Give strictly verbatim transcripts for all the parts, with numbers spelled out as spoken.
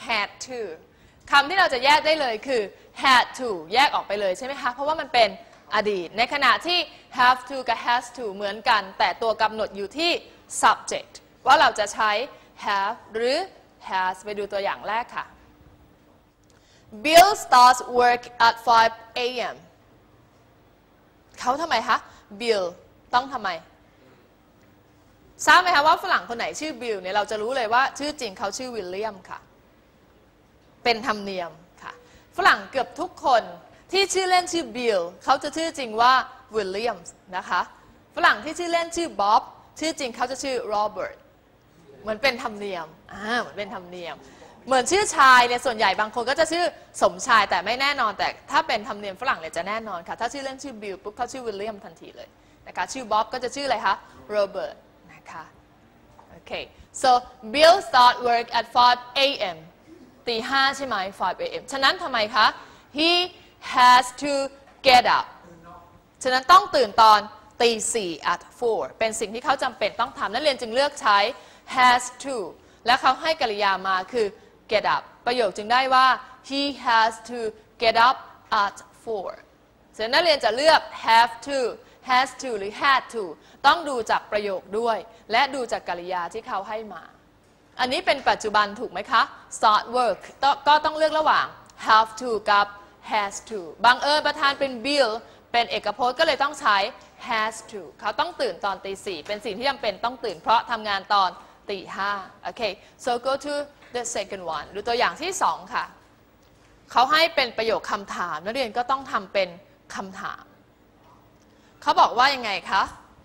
had to คำที่เราจะแยกได้เลยคือ had to แยกออกไปเลยใช่ไหมคะเพราะว่ามันเป็นอดีตในขณะที่ have to กับ has to เหมือนกันแต่ตัวกำหนดอยู่ที่ subject ว่าเราจะใช้ have หรือ has ไปดูตัวอย่างแรกค่ะ Bill starts work at five a m เขาทำไมคะ Bill ต้องทำไมทราบไหมคะว่าฝรั่งคนไหนชื่อ Bill เนี่ยเราจะรู้เลยว่าชื่อจริงเขาชื่อวิลเลียมค่ะเป็นธรรมเนียมค่ะฝรั่งเกือบทุกคนที่ชื่อเล่นชื่อ Bill เขาจะชื่อจริงว่าวิลเลียมนะคะฝรั่งที่ชื่อเล่นชื่อ Bob ชื่อจริงเขาจะชื่อ Robert เหมือนเป็นธรรมเนียมอ่าเหมือนเป็นธรรมเนียมเหมือนชื่อชายเนี่ยส่วนใหญ่บางคนก็จะชื่อสมชายแต่ไม่แน่นอนแต่ถ้าเป็นธรรมเนียมฝรั่งเนี่ยจะแน่นอนค่ะถ้าชื่อเล่นชื่อ Bill ปุ๊บเขาชื่อวิลเลียมทันทีเลยนะคะชื่อ Bob ก็จะชื่ออะไรคะ Robert นะคะโอเค so Bill start work at five a m ตีห้าใช่ไหม five a m ฉะนั้นทำไมคะ he has to get up ฉะนั้นต้องตื่นตอนตีสี่ at four เป็นสิ่งที่เขาจำเป็นต้องทำนักเรียนจึงเลือกใช้ has to และเขาให้กริยามาคือ get up ประโยคจึงได้ว่า he has to get up at four ฉะนั้นนักเรียนจะเลือก have to has to หรือ had to ต้องดูจากประโยคด้วยและดูจากกริยาที่เขาให้มาอันนี้เป็นปัจจุบันถูกไหมคะ start work ก็ต้องเลือกระหว่าง have to กับ has to บังเอิญประธานเป็น Bill เป็นเอกพจน์ก็เลยต้องใช้ has to เขาต้องตื่นตอนตีสี่เป็นสิ่งที่จำเป็นต้องตื่นเพราะทำงานตอนตีห้าโอเค so go to the second one ดูตัวอย่างที่สองค่ะเขาให้เป็นประโยคคำถามนักเรียนก็ต้องทำเป็นคำถามเขาบอกว่ายังไงคะ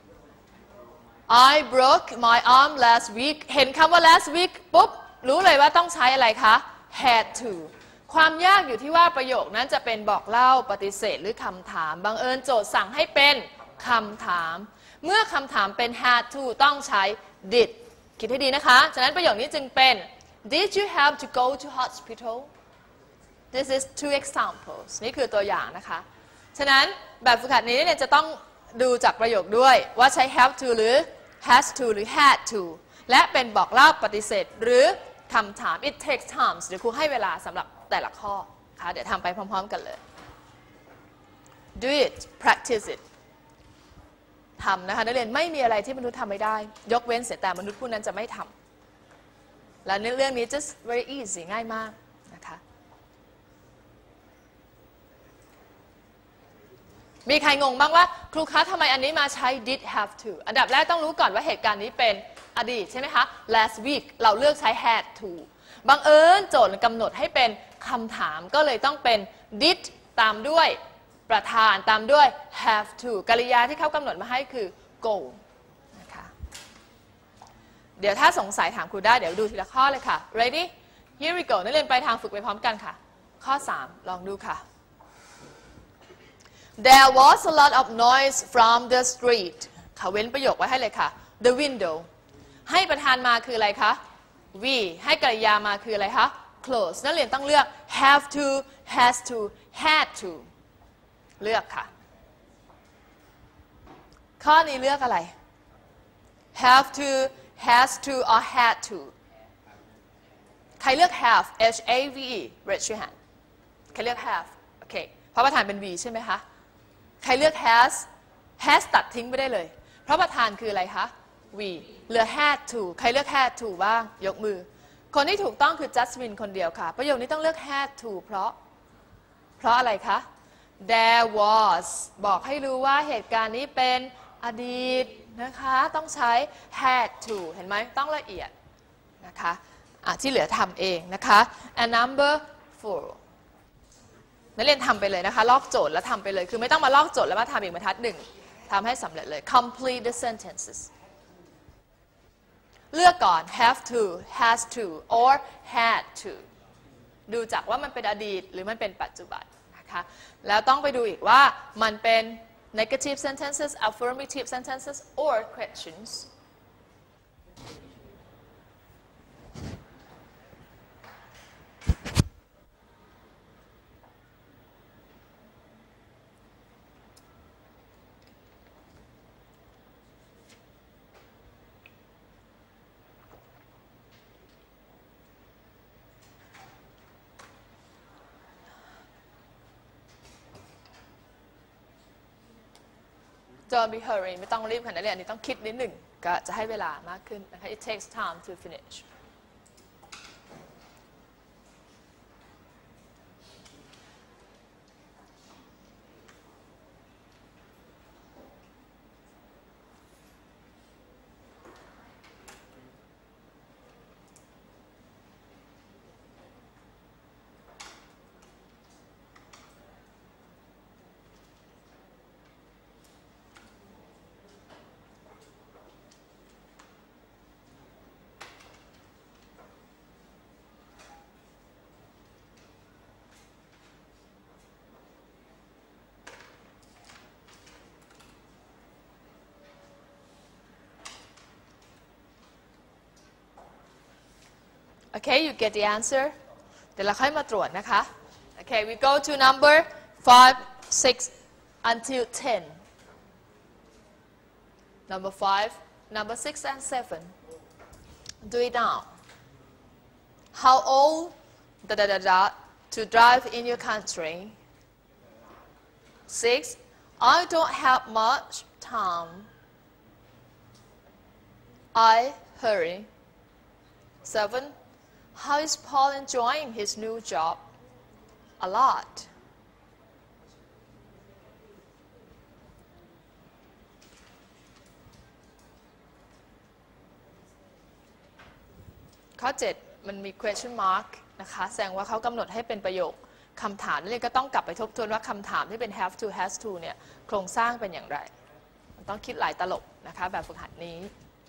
I broke my arm last week เห็นคำว่า last week ปุ๊บรู้เลยว่าต้องใช้อะไรคะ had to ความยากอยู่ที่ว่าประโยคนั้นจะเป็นบอกเล่าปฏิเสธหรือคำถามบังเอิญโจทย์สั่งให้เป็นคำถามเมื่อคำถามเป็น had to ต้องใช้ did คิดให้ดีนะคะฉะนั้นประโยคนี้จึงเป็น Did you have to go to hospital This is two examples นี่คือตัวอย่างนะคะฉะนั้นแบบฝึกหัดนี้เนี่ยจะต้องดูจากประโยคด้วยว่าใช้ have to หรือ has to หรือ had to และเป็นบอกเล่าปฏิเสธหรือคำถาม it takes time เดี๋ยวครูให้เวลาสำหรับแต่ละข้อค่ะเดี๋ยวทำไปพร้อมๆกันเลย do it practice it ทำนะคะนักเรียนไม่มีอะไรที่มนุษย์ทำไม่ได้ยกเว้นเสียแต่มนุษย์ผู้นั้นจะไม่ทำและในเรื่องนี้ just very easy ง่ายมากนะคะมีใครงงบ้างว่าครูคะทำไมอันนี้มาใช้ did have to อันดับแรกต้องรู้ก่อนว่าเหตุการณ์นี้เป็นอดีตใช่ไหมคะ last week เราเลือกใช้ had to บังเอิญโจทย์กำหนดให้เป็นคำถามก็เลยต้องเป็น did ตามด้วยประธานตามด้วย have to กริยาที่เขากำหนดมาให้คือ go นะคะเดี๋ยวถ้าสงสัยถามครูได้เดี๋ยวดูทีละข้อเลยค่ะ ready here we go นักเรียนไปทางฝึกไปพร้อมกันค่ะข้อสามลองดูค่ะ There was a lot of noise from the street เขาเว้นประโยคไว้ให้เลยค่ะ the window ให้ประธานมาคืออะไรคะ we ให้กริยามาคืออะไรคะ close นักเรียนต้องเลือก have to has to had to เลือกค่ะข้อนี้เลือกอะไร have to has to or had to ใครเลือก have h a v e raise your hand ใครเลือก have โอเคเพราะประธานเป็น we ใช่ไหมคะใครเลือก has has ตัดทิ้งไปได้เลยเพราะประธานคืออะไรคะ we เหลือ had to ใครเลือก had to บ้างยกมือคนที่ถูกต้องคือ Jasmine คนเดียวค่ะประโยคนี้ต้องเลือก had to เพราะเพราะอะไรคะ there was บอกให้รู้ว่าเหตุการณ์นี้เป็นอดีตนะคะต้องใช้ had to เห็นไหมต้องละเอียดนะคะะที่เหลือทำเองนะคะ and number four นักเรียนทำไปเลยนะคะลอกโจทย์แล้วทำไปเลยคือไม่ต้องมาลอกโจทย์แล้วมาทำอีกบรรทัดหนึ่งทำให้สำเร็จเลย complete the sentences เลือกก่อน have to has to or had to ดูจากว่ามันเป็นอดีตหรือมันเป็นปัจจุบันนะคะแล้วต้องไปดูอีกว่ามันเป็น negative sentences affirmative sentences or questions don't be hurry ไม่ต้องรีบขนาดนี้อันนี้ต้องคิดนิดหนึ่งก็จะให้เวลามากขึ้นนะคะ it takes time to finish Okay, you get the answer. เดี๋ยวเราค่อยมาตรวจนะคะ Okay, we go to number five, six until ten. Number five, number six and seven. Do it now. How old da da da da to drive in your country? Six. I don't have much time. I hurry. Seven. How is Paul enjoying his new job? A lot. ข้อ เจ็ด มันมี question mark นะคะแสดงว่าเขากำหนดให้เป็นประโยคคำถามนั่นเองก็ต้องกลับไปทบทวนว่าคำถามที่เป็น have to has to เนี่ยโครงสร้างเป็นอย่างไรมันต้องคิดหลายตลบนะคะแบบฝึกหัดนี้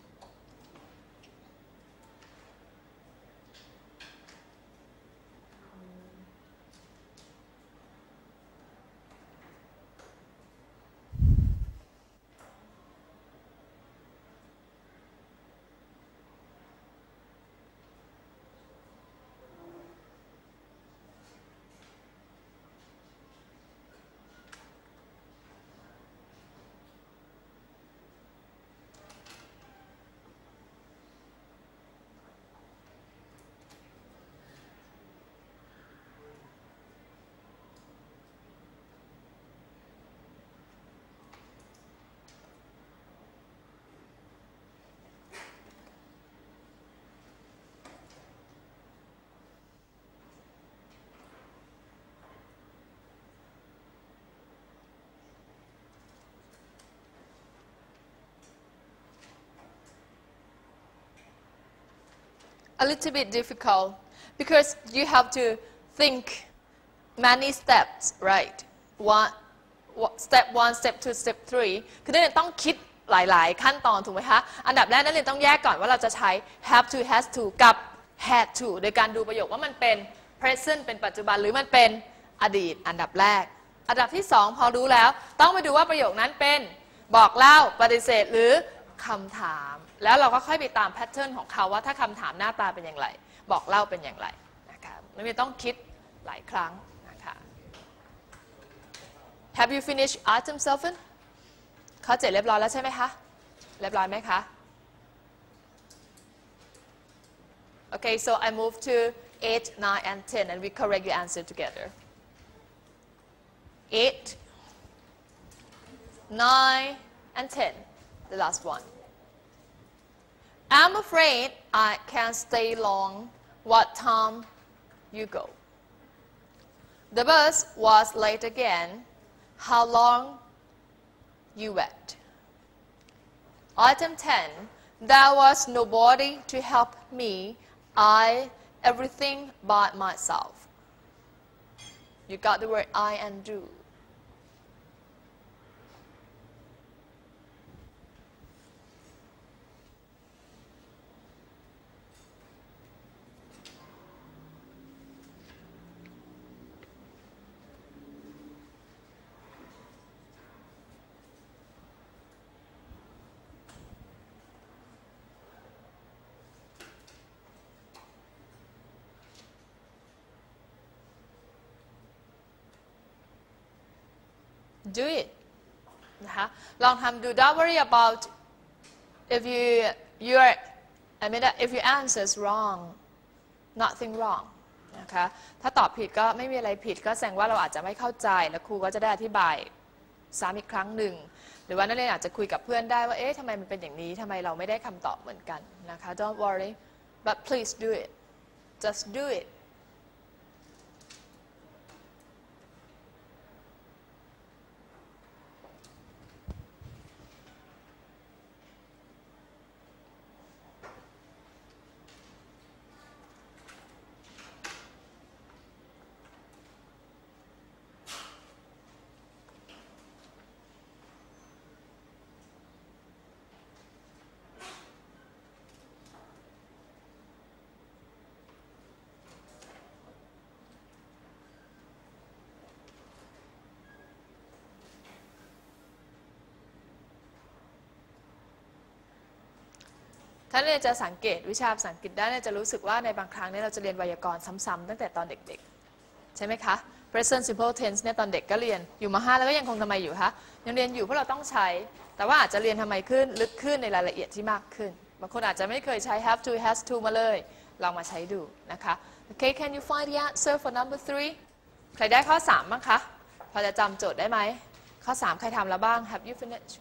A little bit difficult because you have to think many steps, right? One, step one, step two, step three คือนักเรียนต้องคิดหลายๆขั้นตอนถูกไหมคะอันดับแรกนักเรียนต้องแยกก่อนว่าเราจะใช้ have to, has to กับ had to โดยการดูประโยคว่ามันเป็น present เป็นปัจจุบันหรือมันเป็นอดีตอันดับแรกอันดับที่สองพอรู้แล้วต้องไปดูว่าประโยคนั้นเป็นบอกเล่าปฏิเสธหรือคำถามแล้วเราก็ค่อยไปตามแพทเทิร์นของเขาว่าถ้าคำถามหน้าตาเป็นอย่างไรบอกเล่าเป็นอย่างไรนะคะนักเรียนต้องคิดหลายครั้งนะคะ Have you finished item seven ข้อเจ็ดเรียบร้อยแล้วใช่ไหมคะเรียบร้อยไหมคะ Okay so I move to eight, nine and ten and we correct the answer together eight, nine and ten the last one I'm afraid I can't stay long. What time you go? The bus was late again. How long you wait? Item ten. There was nobody to help me. I everything by myself. You got the word I and do. Do it นะคะลองทำดู Don't worry about if you your I mean if your answer is wrong nothing wrong นะคะถ้าตอบผิดก็ไม่มีอะไรผิดก็แสดงว่าเราอาจจะไม่เข้าใจแล้วครูก็จะได้อธิบายซ้ำอีกครั้งหนึ่งหรือว่านักเรียนอาจจะคุยกับเพื่อนได้ว่าเอ๊ะทำไมมันเป็นอย่างนี้ทำไมเราไม่ได้คำตอบเหมือนกันนะคะ Don't worry but please do it just do itถ้าเราจะสังเกตวิชาภาษาอังกฤษได้จะรู้สึกว่าในบางครั้งเนี่ยเราจะเรียนไวยากรณ์ซ้ำๆตั้งแต่ตอนเด็กๆใช่ไหมคะ present simple tense เนี่ยตอนเด็กก็เรียนอยู่มาห้าแล้วก็ยังคงทำไมอยู่คะยังเรียนอยู่เพราะเราต้องใช้แต่ว่าอาจจะเรียนทำไมขึ้นลึกขึ้นในรายละเอียดที่มากขึ้นบางคนอาจจะไม่เคยใช้ have to has to มาเลยลองมาใช้ดูนะคะ Okay can you find the answer for number three ใครได้ข้อสามบ้างคะพอจะจำโจทย์ได้ไหมข้อสามใครทำแล้วบ้าง Have you finished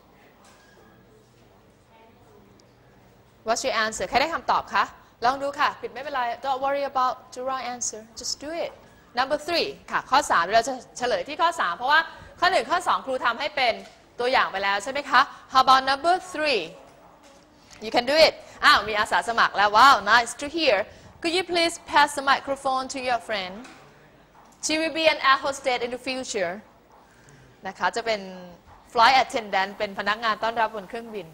What's your answer ใครได้คำตอบคะลองดูค่ะผิดไม่เป็นไร Don't worry about the wrong answer just do it Number three ค่ะข้อสามเราจะเฉลยที่ข้อสามเพราะว่าข้อหนึ่งข้อสองครูทำให้เป็นตัวอย่างไปแล้วใช่ไหมคะ How about number three You can do it อ้าวมีอาสาสมัครแล้ว Wow nice to hear Could you please pass the microphone to your friend She will be an air hostess in the future นะคะจะเป็น flight attendant เป็นพนักงานต้อนรับบนเครื่องบิน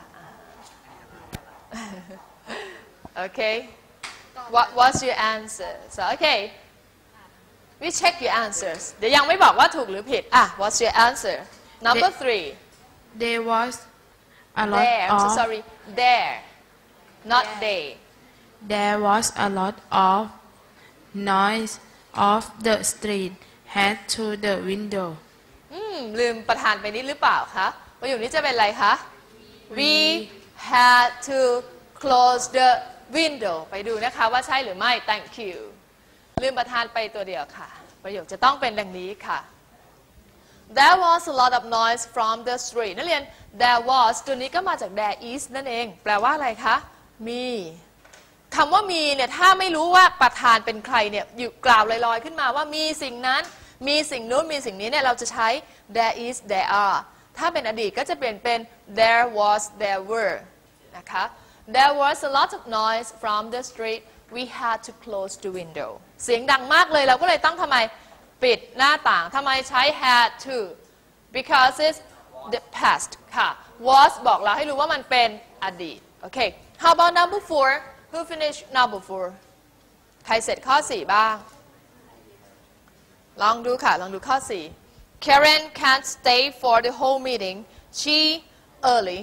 Okay What what's your answer so okay we check your answers เดี๋ยวยังไม่บอกว่าถูกหรือผิดอ่ะ what's your answer number three there was a lot there I'm so of sorry there not they there was a lot of noise off the street head to the window อืมลืมประธานไปนิดหรือเปล่าคะประโยคนี้จะเป็นอะไรคะ we had to close the window ไปดูนะคะว่าใช่หรือไม่ thank you ลืมประธานไปตัวเดียวค่ะประโยคจะต้องเป็นดังนี้ค่ะ There was a lot of noise from the street นักเรียน there was ตัวนี้ก็มาจาก there is นั่นเองแปลว่าอะไรคะมีคำว่ามีเนี่ยถ้าไม่รู้ว่าประธานเป็นใครเนี่ยอยู่กล่าวลอยๆขึ้นมาว่ามีสิ่งนั้นมีสิ่งนู้นมีสิ่งนี้เนี่ยเราจะใช้ there is there are ถ้าเป็นอดีตก็จะเปลี่ยนเป็น there was there were นะคะ There was a lot of noise from the street we had to close the window เสียงดังมากเลยเราก็เลยต้องทำไมปิดหน้าต่างทำไมใช้ had to because it's the past ค่ะ was บอกเราให้รู้ว่ามันเป็นอดีตโอเค How about number four Who finished number four ใครเสร็จข้อสี่บ้างลองดูค่ะลองดูข้อสี่ Karen can't stay for the whole meeting she early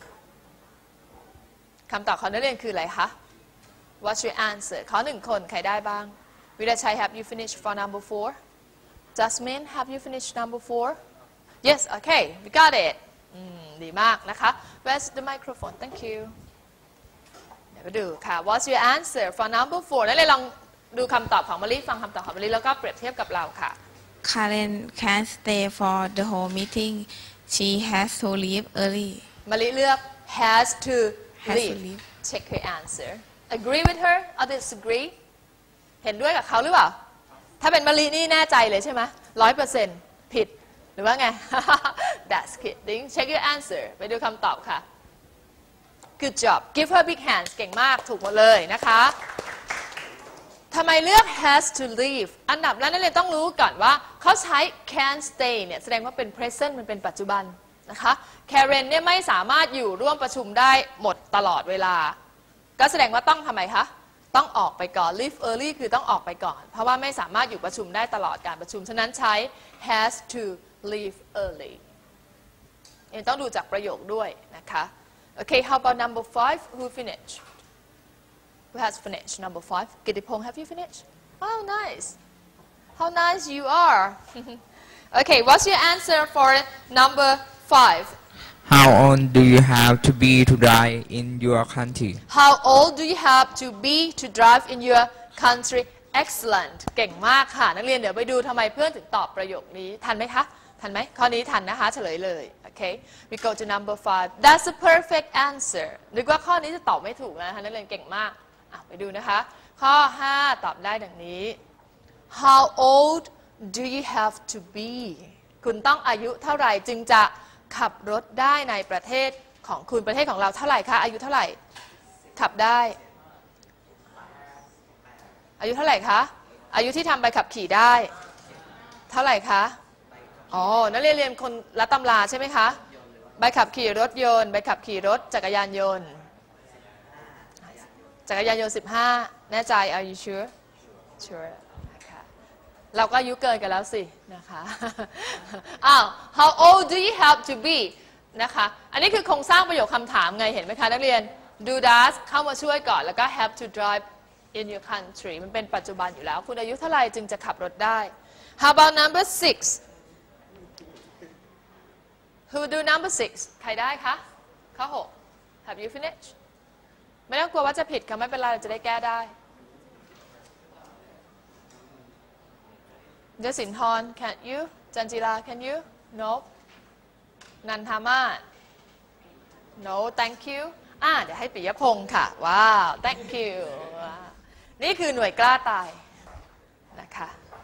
คำตอบของนักเรียนคืออะไรคะ What's your answer ขอหนึ่งคนใครได้บ้างวิรชัย Have you finished for number four Jasmine Have you finished number four Yes okay we got it ดีมากนะคะ Where's the microphone Thank you เดี๋ยวไปดูค่ะ What's your answer for number four นักเรียนลองดูคำตอบของมะลิฟังคำตอบของมะลิแล้วก็เปรียบเทียบกับเราค่ะ Karen can't stay for the whole meeting she has to leave early มะลิเลือก has to has leave to leave check her answer agree with her or disagree เห็นด้วยกับเขาหรือเปล่าถ้าเป็นมะลินี่แน่ใจเลยใช่ไหมร้อยเปอร์เซ็นต์ผิดหรือว่าไง that's kidding check your answer ไปดูคำตอบค่ะ good job give her big hands เก่งมากถูกหมดเลยนะคะทำไมเลือก has to leave อันดับแรกนักเรียนต้องรู้ก่อนว่าเขาใช้ can stay เนี่ยแสดงว่าเป็น present มันเป็นปัจจุบันนะคะ Karen เนี่ยไม่สามารถอยู่ร่วมประชุมได้หมดตลอดเวลาก็แสดงว่าต้องทำไมคะต้องออกไปก่อน leave early คือต้องออกไปก่อนเพราะว่าไม่สามารถอยู่ประชุมได้ตลอดการประชุมฉะนั้นใช้ has to leave early ยังต้องดูจากประโยคด้วยนะคะ Okay how about number five who finished Who has finished number five Gittipong have you finished Oh nice How nice you are Okay what's your answer for number five How old do you have to be to drive in your country How old do you have to be to drive in your country Excellent เก่งมากค่ะนักเรียนเดี๋ยวไปดูทำไมเพื่อนถึงตอบประโยคนี้ทันไหมคะทันไหมข้อนี้ทันนะคะเฉลยเลยโอ Okay, we go to number five. That's a perfect answer. นึกว่าข้อนี้จะตอบไม่ถูกนะคะนักเรียนเก่งมากไปดูนะคะข้อห้าตอบได้ดังนี้ How old do you have to be คุณต้องอายุเท่าไหร่จึงจะขับรถได้ในประเทศของคุณประเทศของเราเท่าไหร่คะอายุเท่าไหร่ขับได้อายุเท่าไหร่คะอายุที่ทำใบขับขี่ได้เท่าไหร่คะอ๋อนักเรียนเรียนคนละตำราใช่ไหมคะใบขับขี่รถยนต์ใบขับขี่รถจักรยานยนต์จักรยานยนต์สิบห้าแน่ใจ Are you sure sure นะคะเราก็อายุเกินกันแล้วสินะคะอ้าว How old do you have to be นะคะอันนี้คือโครงสร้างประโยคคำถามไงเห็นไหมคะนักเรียน do does เข้ามาช่วยก่อนแล้วก็ have to drive in your country มันเป็นปัจจุบันอยู่แล้วคุณอายุเท่าไหร่จึงจะขับรถได้ How about number six Who do number six ใครได้คะข้อหก Have you finished ไม่ต้องกลัวว่าจะผิดค่ะไม่เป็นไรเราจะได้แก้ได้เดสินทร Can you จันจิรา Can you No นันทามาศ No thank you อ่าเดี๋ยวให้ปิยพงศ์ค่ะว้าว thank you นี่คือหน่วยกล้าตายนะคะ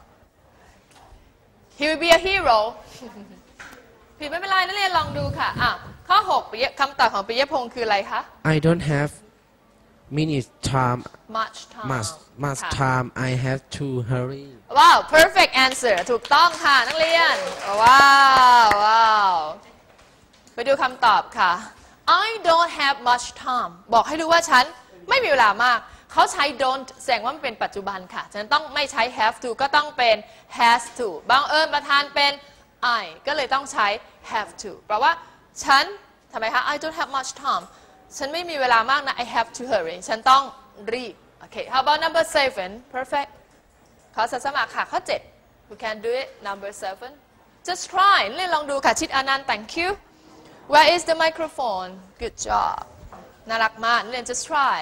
He will be a hero ผิดไม่เป็นไรนักเรียนลองดูค่ะอ่ะข้อหกคำตอบของปิยพงศ์คืออะไรคะ I don't have minutes time much time much much time I have to hurry ว้าว perfect answer ถูกต้องค่ะนักเรียนว้าวว้าวไปดูคำตอบค่ะ I don't have much time บอกให้รู้ว่าฉันไม่มีเวลามากเขาใช้ don't แสดงว่ามันเป็นปัจจุบันค่ะฉะนั้นต้องไม่ใช้ have to ก็ต้องเป็น has to บังเอิญประธานเป็น I ก็เลยต้องใช้ have to แปลว่าฉันทำไมคะ I don't have much time ฉันไม่มีเวลามากนะ I have to hurry ฉันต้องรีบโอเค How about number seven perfect ขอสมัครค่ะข้อเจ็ด You can do it number seven just try เล่นลองดูค่ะชิดอานันต์ thank you Where is the microphone good job น่ารักมากเล่น just try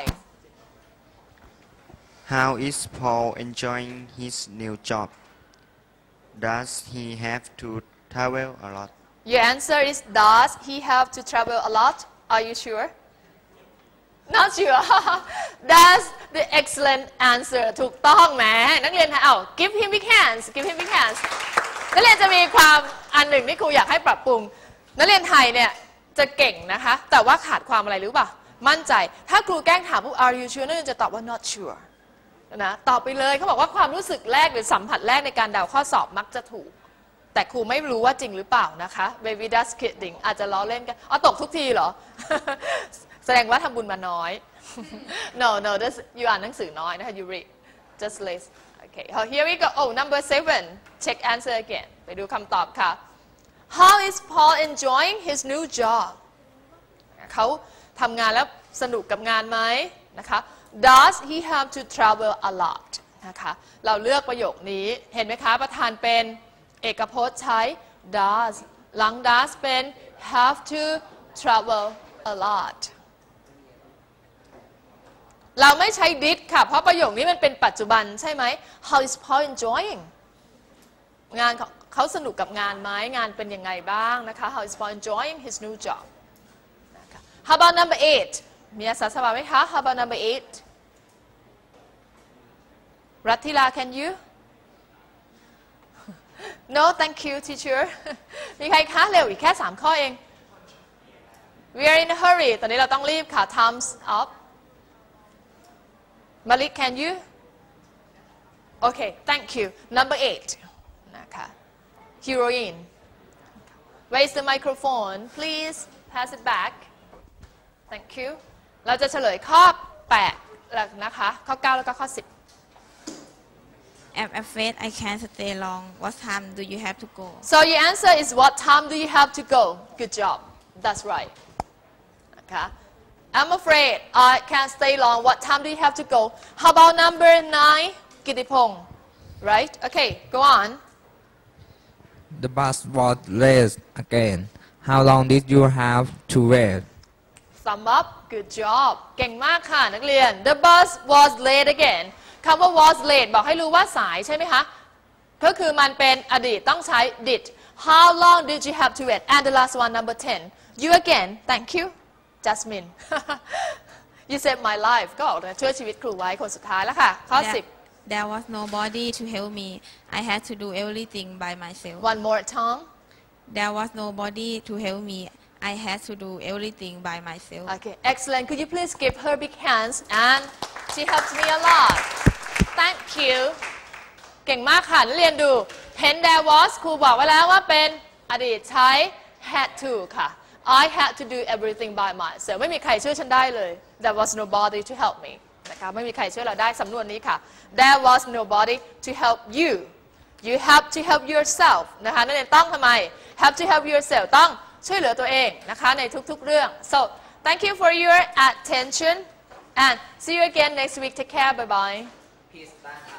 How is Paul enjoying his new job Does he have to travel a lot Your answer is does he have to travel a lot Are you sure Not sure That's the excellent answer ถูกต้องแหมนักเรียนเอา Give him big hands Give him big hands นักเรียนจะมีความอันหนึ่งที่ครูอยากให้ปรับปรุงนักเรียนไทยเนี่ยจะเก่งนะคะแต่ว่าขาดความอะไรรู้ป่ะมั่นใจถ้าครูแกล้งถามพวก Are you sure นักเรียนจะตอบว่า not sure นะตอบไปเลยเขาบอกว่าความรู้สึกแรกหรือสัมผัสแรกในการเดาข้อสอบมักจะถูกแต่ครูไม่รู้ว่าจริงหรือเปล่านะคะ baby does kidding อาจจะล้อเล่นกันอ๋อตกทุกทีเหรอ แสดงว่าทำบุญมาน้อย no no this you อ่านหนังสือน้อยนะคะ you read just list okay here we go oh number seven check answer again ไปดูคำตอบค่ะ How is Paul enjoying his new job เขาทำงานแล้วสนุกกับงานไหมนะคะ Does he have to travel a lot นะคะเราเลือกประโยคนี้เห็นไหมคะประธานเป็นเอกพจน์ใช้ does หลัง does เป็น have to travel a lot เราไม่ใช้ did ค่ะเพราะประโยคนี้มันเป็นปัจจุบันใช่ไหม How is Paul enjoying งานเขาสนุกกับงานไหมงานเป็นยังไงบ้างนะคะ How is Paul enjoying his new job How about number eight มีอาสาสมัครไหมคะ How about number eight รัตติลา Can you No thank you teacher มีใครคะเร็วอีกแค่สามข้อเอง We are in a hurry ตอนนี้เราต้องรีบค่ะ Time's up Malik can you Okay thank you number eight นะคะ Heroine Where is the microphone please pass it back Thank you เราจะเฉลยข้อแปดแล้วนะคะข้อเก้าแล้วก็ข้อสิบ I'm afraid I can't stay long. What time do you have to go? So your answer is what time do you have to go? Good job. That's right. Okay. I'm afraid I can't stay long. What time do you have to go? How about number nine? Gittipong. Right? Okay, go on. The bus was late again. How long did you have to wait? Sum up. Good job. เก่งมากค่ะนักเรียน The bus was late again. คำว่า was late บอกให้รู้ว่าสายใช่ไหมคะก็คือมันเป็นอดีตต้องใช้ did How long did you have to wait and the last one number ten you again thank you Jasmine you saved my life ก็ออกช่วยชีวิตครูไว้คนสุดท้ายแล้วค่ะข้อ There- สิบ There was nobody to help me. I had to do everything by myself. one more time There was nobody to help me. I had to do everything by myself. okay excellent could you please give her big hands and she helps me a lot thank you เก่งมากค่ะนักเรียนดูเห็น there was ครูบอกไว้แล้วว่าเป็นอดีตใช้ had to ค่ะ I had to do everything by myself ไม่มีใครช่วยฉันได้เลย there was nobody to help me นะคะไม่มีใครช่วยเราได้สำนวนนี้ค่ะ there was nobody to help you you have to help yourself นะคะนักเรียนต้องทำไม have to help yourself ต้องช่วยเหลือตัวเองนะคะในทุกๆเรื่อง so thank you for your attention and see you again next week take care bye bye Please stand up.